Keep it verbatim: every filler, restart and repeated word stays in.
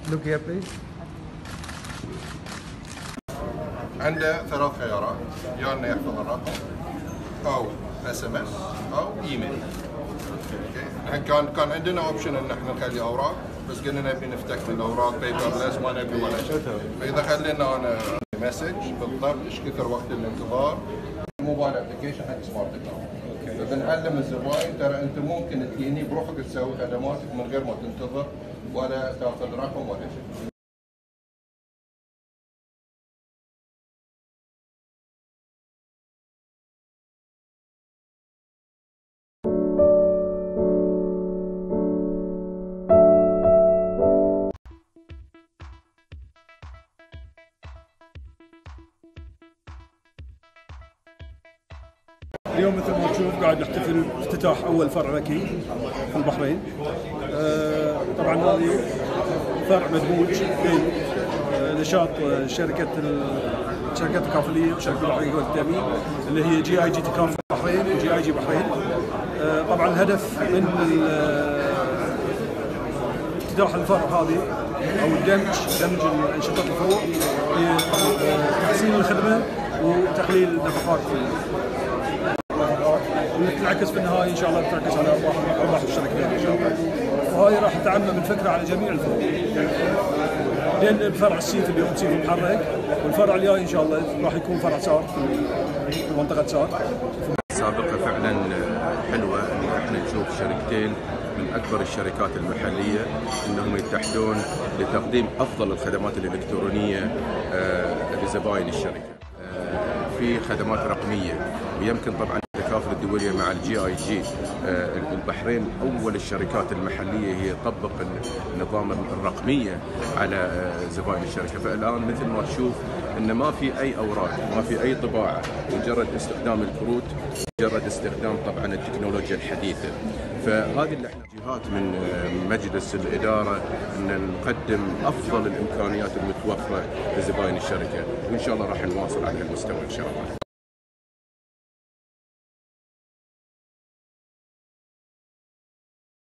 Look here, please. عنده ثلاث خيارات، يا انه يحفظ الرقم او اس ام اس او ايميل. اوكي، كان كان عندنا اوبشن ان احنا نخلي اوراق، بس قلنا نبي نفتك من الاوراق بيبرلس، ما نبي ولا شيء. فاذا خلينا انا مسج بالضبط ايش كثر وقت الانتظار، موبايل ابلكيشن حق سمارت اكاونت. فبنعلم الزباين ترى انت ممكن تجيني بروحك تسوي خدماتك من غير ما تنتظر ولا تاخذ رقم ولا شيء. اليوم مثل ما تشوف قاعد نحتفل بافتتاح اول فرع ذكي في البحرين. آه طبعا هذه فرع مدموج بين آه نشاط آه شركه الشركات التكافليه وشركه البحرين والتامين اللي هي جي اي جي تكافل البحرين وجي اي جي بحرين. آه طبعا الهدف من افتتاح الفرع هذه او الدمج دمج انشطه الفروع هي تحسين الخدمه وتقليل النفقات واللي تنعكس في النهايه ان شاء الله تنعكس على ارباح ارباح الشركتين ان شاء الله. وهذه راح تعمم الفكره على جميع الفروع. لان الفرع السيف اليوم سيف محرك، والفرع الجاي ان شاء الله راح يكون فرع سار في منطقه سار. سابقه فعلا حلوه ان احنا نشوف شركتين من اكبر الشركات المحليه انهم يتحدون لتقديم افضل الخدمات الالكترونيه لزباين الشركه. في خدمات رقميه، ويمكن طبعا التكافل الدوليه مع الجي اي جي البحرين اول الشركات المحليه هي تطبق النظام الرقميه على زبائن الشركه. فالان مثل ما تشوف ان ما في اي اوراق، ما في اي طباعه، مجرد استخدام الكروت، مجرد استخدام طبعا التكنولوجيا الحديثه. فهذه اللي احنا جهات من مجلس الاداره ان نقدم افضل الامكانيات المتوفره لزبائن الشركه، وان شاء الله راح نواصل على هالمستوى ان شاء الله.